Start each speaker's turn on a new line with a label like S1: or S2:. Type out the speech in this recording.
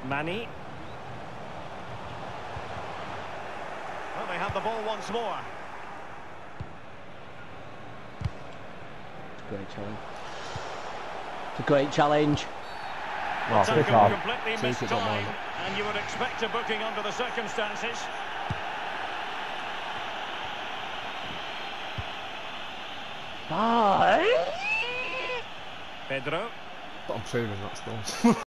S1: Manny. Well, they have the ball once more.
S2: Great challenge. It's a great challenge.
S3: Oh,
S1: Tackle
S3: good job.
S1: completely missed time, and you would expect a booking under the circumstances.
S2: Bye.
S1: Pedro.
S3: I'm saving that still.